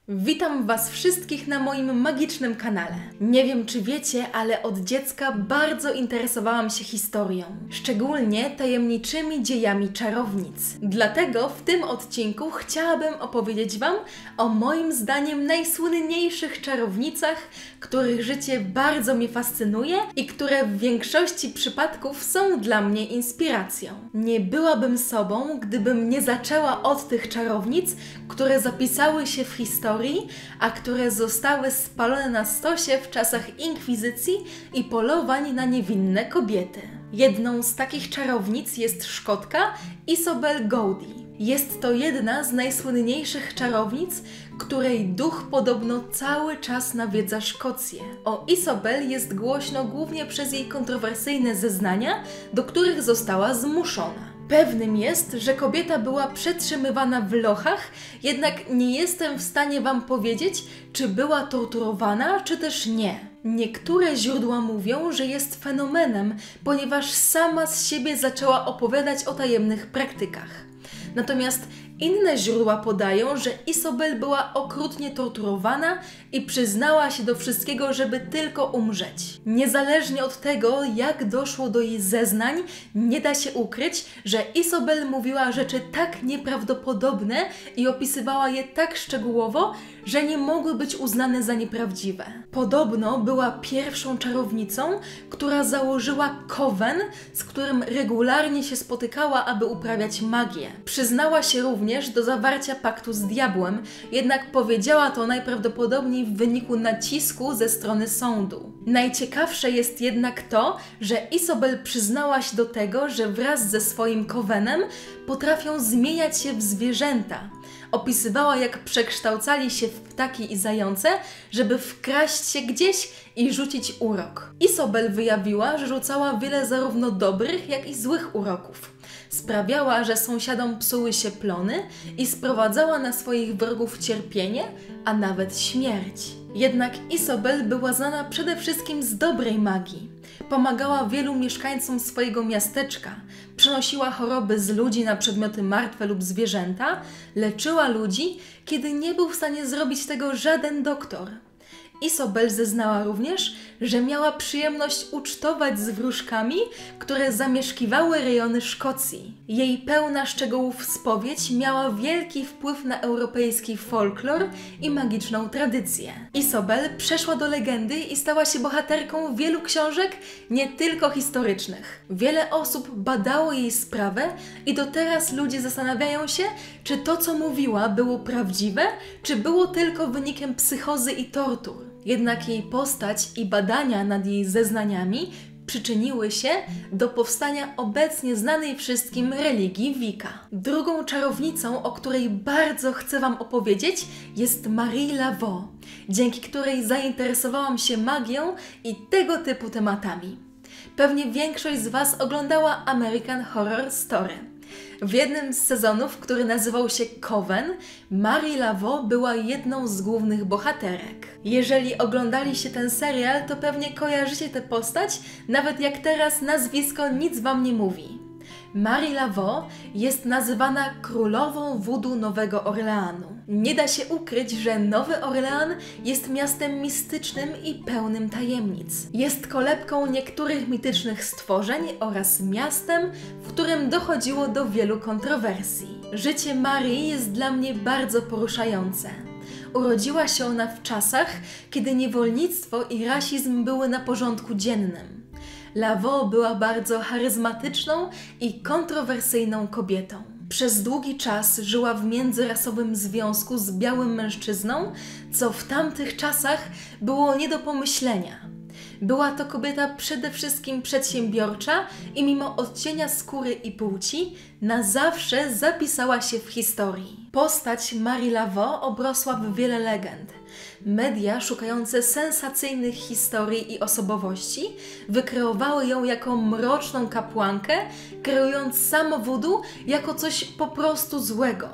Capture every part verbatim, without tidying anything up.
Witam Was wszystkich na moim magicznym kanale. Nie wiem, czy wiecie, ale od dziecka bardzo interesowałam się historią, szczególnie tajemniczymi dziejami czarownic. Dlatego w tym odcinku chciałabym opowiedzieć Wam o moim zdaniem najsłynniejszych czarownicach, których życie bardzo mnie fascynuje i które w większości przypadków są dla mnie inspiracją. Nie byłabym sobą, gdybym nie zaczęła od tych czarownic, które zapisały się w historii, a które zostały spalone na stosie w czasach inkwizycji i polowań na niewinne kobiety. Jedną z takich czarownic jest Szkotka Isobel Gowdie. Jest to jedna z najsłynniejszych czarownic, której duch podobno cały czas nawiedza Szkocję. O Isobel jest głośno głównie przez jej kontrowersyjne zeznania, do których została zmuszona. Pewnym jest, że kobieta była przetrzymywana w lochach, jednak nie jestem w stanie Wam powiedzieć, czy była torturowana, czy też nie. Niektóre źródła mówią, że jest fenomenem, ponieważ sama z siebie zaczęła opowiadać o tajemnych praktykach. Natomiast inne źródła podają, że Isobel była okrutnie torturowana i przyznała się do wszystkiego, żeby tylko umrzeć. Niezależnie od tego, jak doszło do jej zeznań, nie da się ukryć, że Isobel mówiła rzeczy tak nieprawdopodobne i opisywała je tak szczegółowo, że nie mogły być uznane za nieprawdziwe. Podobno była pierwszą czarownicą, która założyła kowen, z którym regularnie się spotykała, aby uprawiać magię. Przyznała się również do zawarcia paktu z diabłem, jednak powiedziała to najprawdopodobniej w wyniku nacisku ze strony sądu. Najciekawsze jest jednak to, że Isobel przyznała się do tego, że wraz ze swoim kowenem potrafią zmieniać się w zwierzęta. Opisywała, jak przekształcali się w ptaki i zające, żeby wkraść się gdzieś i rzucić urok. Isobel wyjawiła, że rzucała wiele zarówno dobrych, jak i złych uroków. Sprawiała, że sąsiadom psuły się plony i sprowadzała na swoich wrogów cierpienie, a nawet śmierć. Jednak Isobel była znana przede wszystkim z dobrej magii. Pomagała wielu mieszkańcom swojego miasteczka, przenosiła choroby z ludzi na przedmioty martwe lub zwierzęta, leczyła ludzi, kiedy nie był w stanie zrobić tego żaden doktor. Isobel zeznała również, że miała przyjemność ucztować z wróżkami, które zamieszkiwały rejony Szkocji. Jej pełna szczegółów spowiedź miała wielki wpływ na europejski folklor i magiczną tradycję. Isobel przeszła do legendy i stała się bohaterką wielu książek, nie tylko historycznych. Wiele osób badało jej sprawę i do teraz ludzie zastanawiają się, czy to, co mówiła, było prawdziwe, czy było tylko wynikiem psychozy i tortur. Jednak jej postać i badania nad jej zeznaniami przyczyniły się do powstania obecnie znanej wszystkim religii Wicca. Drugą czarownicą, o której bardzo chcę Wam opowiedzieć, jest Marie Laveau, dzięki której zainteresowałam się magią i tego typu tematami. Pewnie większość z Was oglądała American Horror Story. W jednym z sezonów, który nazywał się Coven, Marie Laveau była jedną z głównych bohaterek. Jeżeli oglądaliście ten serial, to pewnie kojarzycie tę postać, nawet jak teraz nazwisko nic Wam nie mówi. Marie Laveau jest nazywana królową voodoo Nowego Orleanu. Nie da się ukryć, że Nowy Orlean jest miastem mistycznym i pełnym tajemnic. Jest kolebką niektórych mitycznych stworzeń oraz miastem, w którym dochodziło do wielu kontrowersji. Życie Marii jest dla mnie bardzo poruszające. Urodziła się ona w czasach, kiedy niewolnictwo i rasizm były na porządku dziennym. Laveau była bardzo charyzmatyczną i kontrowersyjną kobietą. Przez długi czas żyła w międzyrasowym związku z białym mężczyzną, co w tamtych czasach było nie do pomyślenia. Była to kobieta przede wszystkim przedsiębiorcza i mimo odcienia skóry i płci na zawsze zapisała się w historii. Postać Marie Laveau obrosła w wiele legend. Media szukające sensacyjnych historii i osobowości wykreowały ją jako mroczną kapłankę, kreując samo voodoo jako coś po prostu złego.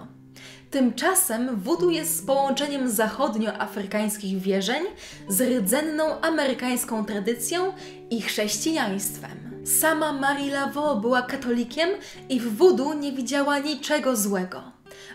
Tymczasem voodoo jest połączeniem zachodnioafrykańskich wierzeń z rdzenną amerykańską tradycją i chrześcijaństwem. Sama Marie Laveau była katolikiem i w voodoo nie widziała niczego złego.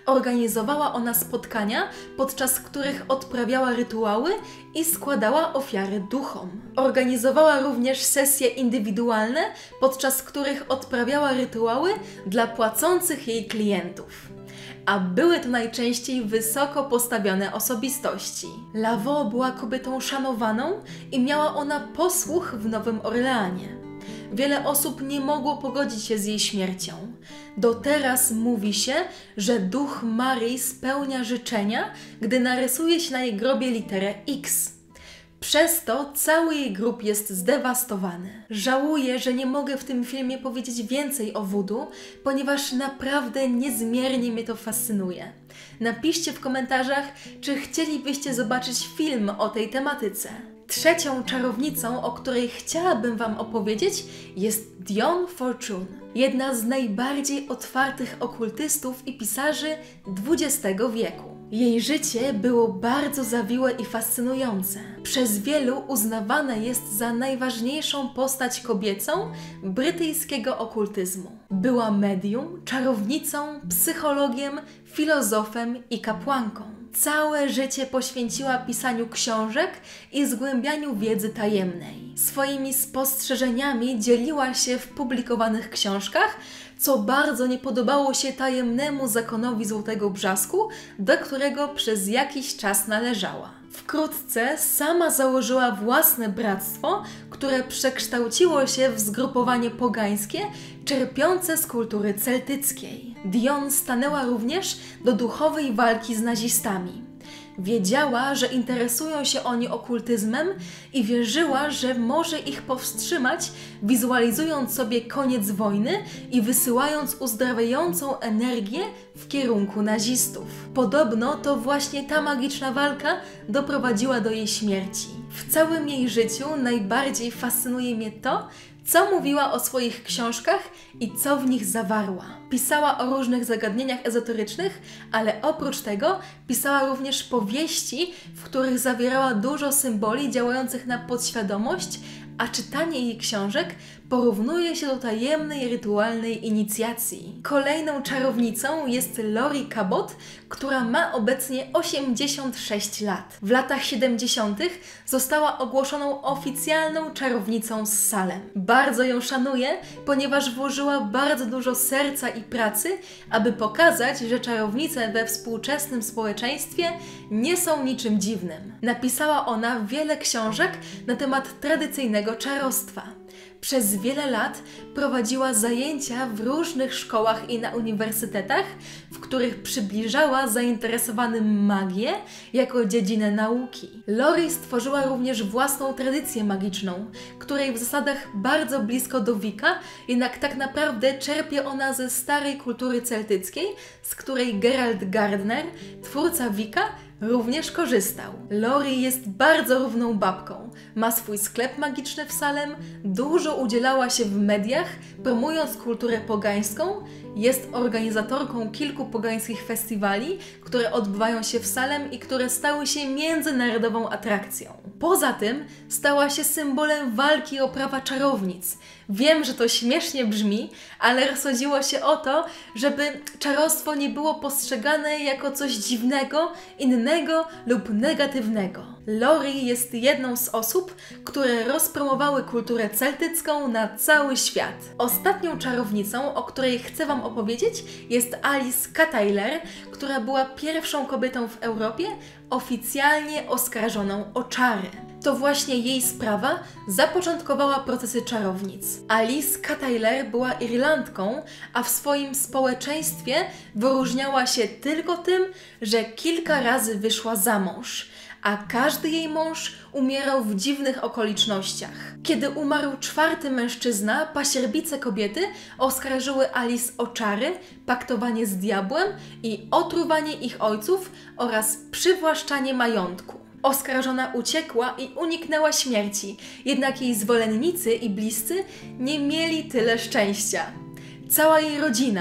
Organizowała ona spotkania, podczas których odprawiała rytuały i składała ofiary duchom. Organizowała również sesje indywidualne, podczas których odprawiała rytuały dla płacących jej klientów. A były to najczęściej wysoko postawione osobistości. Laveau była kobietą szanowaną i miała ona posłuch w Nowym Orleanie. Wiele osób nie mogło pogodzić się z jej śmiercią. Do teraz mówi się, że duch Maryi spełnia życzenia, gdy narysuje się na jej grobie literę X. Przez to cały jej grób jest zdewastowany. Żałuję, że nie mogę w tym filmie powiedzieć więcej o voodoo, ponieważ naprawdę niezmiernie mnie to fascynuje. Napiszcie w komentarzach, czy chcielibyście zobaczyć film o tej tematyce. Trzecią czarownicą, o której chciałabym Wam opowiedzieć, jest Dionne Fortune, jedna z najbardziej otwartych okultystów i pisarzy dwudziestego wieku. Jej życie było bardzo zawiłe i fascynujące. Przez wielu uznawana jest za najważniejszą postać kobiecą brytyjskiego okultyzmu. Była medium, czarownicą, psychologiem, filozofem i kapłanką. Całe życie poświęciła pisaniu książek i zgłębianiu wiedzy tajemnej. Swoimi spostrzeżeniami dzieliła się w publikowanych książkach, co bardzo nie podobało się tajemnemu zakonowi Złotego Brzasku, do którego przez jakiś czas należała. Wkrótce sama założyła własne bractwo, które przekształciło się w zgrupowanie pogańskie, czerpiące z kultury celtyckiej. Dionne stanęła również do duchowej walki z nazistami. Wiedziała, że interesują się oni okultyzmem i wierzyła, że może ich powstrzymać, wizualizując sobie koniec wojny i wysyłając uzdrawiającą energię w kierunku nazistów. Podobno to właśnie ta magiczna walka doprowadziła do jej śmierci. W całym jej życiu najbardziej fascynuje mnie to, co mówiła o swoich książkach i co w nich zawarła. Pisała o różnych zagadnieniach ezoterycznych, ale oprócz tego pisała również powieści, w których zawierała dużo symboli działających na podświadomość, a czytanie jej książek porównuje się do tajemnej rytualnej inicjacji. Kolejną czarownicą jest Laurie Cabot, która ma obecnie osiemdziesiąt sześć lat. W latach siedemdziesiątych została ogłoszoną oficjalną czarownicą z Salem. Bardzo ją szanuję, ponieważ włożyła bardzo dużo serca i pracy, aby pokazać, że czarownice we współczesnym społeczeństwie nie są niczym dziwnym. Napisała ona wiele książek na temat tradycyjnego czarostwa. Przez wiele lat prowadziła zajęcia w różnych szkołach i na uniwersytetach, w których przybliżała zainteresowanym magię jako dziedzinę nauki. Laurie stworzyła również własną tradycję magiczną, której w zasadach bardzo blisko do Wicca, jednak tak naprawdę czerpie ona ze starej kultury celtyckiej, z której Gerald Gardner, twórca Wicca, również korzystał. Laurie jest bardzo równą babką. Ma swój sklep magiczny w Salem, dużo udzielała się w mediach, promując kulturę pogańską, jest organizatorką kilku pogańskich festiwali, które odbywają się w Salem i które stały się międzynarodową atrakcją. Poza tym stała się symbolem walki o prawa czarownic. Wiem, że to śmiesznie brzmi, ale rozchodziło się o to, żeby czarostwo nie było postrzegane jako coś dziwnego, innego lub negatywnego. Laurie jest jedną z osób, które rozpromowały kulturę celtycką na cały świat. Ostatnią czarownicą, o której chcę Wam opowiedzieć, jest Alice K-Taylor, która była pierwszą kobietą w Europie oficjalnie oskarżoną o czary. To właśnie jej sprawa zapoczątkowała procesy czarownic. Alice K-Taylor była Irlandką, a w swoim społeczeństwie wyróżniała się tylko tym, że kilka razy wyszła za mąż, a każdy jej mąż umierał w dziwnych okolicznościach. Kiedy umarł czwarty mężczyzna, pasierbice kobiety oskarżyły Alice o czary, paktowanie z diabłem i otruwanie ich ojców oraz przywłaszczanie majątku. Oskarżona uciekła i uniknęła śmierci, jednak jej zwolennicy i bliscy nie mieli tyle szczęścia. Cała jej rodzina,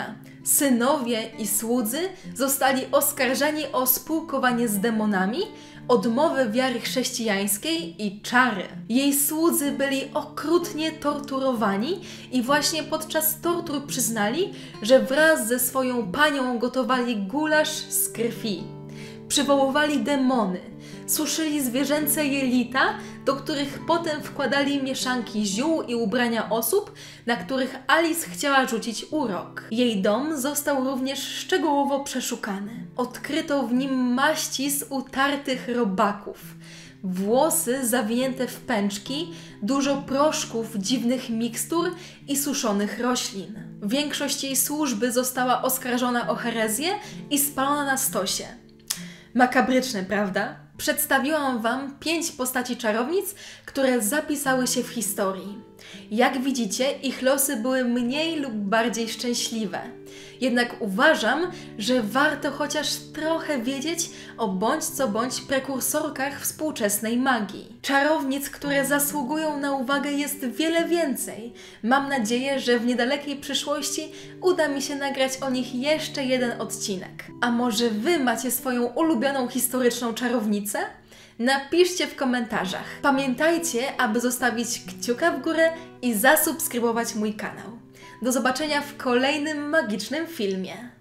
Synowie i słudzy zostali oskarżeni o spółkowanie z demonami, odmowę wiary chrześcijańskiej i czary. Jej słudzy byli okrutnie torturowani i właśnie podczas tortur przyznali, że wraz ze swoją panią gotowali gulasz z krwi. Przywoływali demony, suszyli zwierzęce jelita, do których potem wkładali mieszanki ziół i ubrania osób, na których Alice chciała rzucić urok. Jej dom został również szczegółowo przeszukany. Odkryto w nim maści z utartych robaków, włosy zawinięte w pęczki, dużo proszków, dziwnych mikstur i suszonych roślin. Większość jej służby została oskarżona o herezję i spalona na stosie. Makabryczne, prawda? Przedstawiłam Wam pięć postaci czarownic, które zapisały się w historii. Jak widzicie, ich losy były mniej lub bardziej szczęśliwe. Jednak uważam, że warto chociaż trochę wiedzieć o bądź co bądź prekursorkach współczesnej magii. Czarownic, które zasługują na uwagę, jest wiele więcej. Mam nadzieję, że w niedalekiej przyszłości uda mi się nagrać o nich jeszcze jeden odcinek. A może Wy macie swoją ulubioną historyczną czarownicę? Napiszcie w komentarzach. Pamiętajcie, aby zostawić kciuka w górę i zasubskrybować mój kanał. Do zobaczenia w kolejnym magicznym filmie.